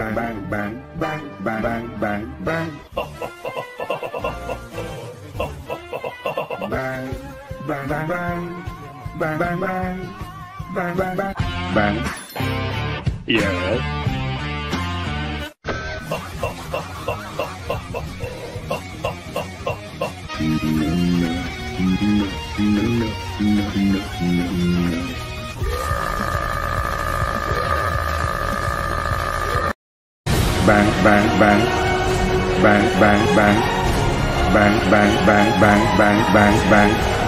bang bang bang bang bang bang bang bang bang bang bang bang bang bang bang bang bang bang bang yeah. Bang bang bang bang bang bang bang bang bang bang bang bang bang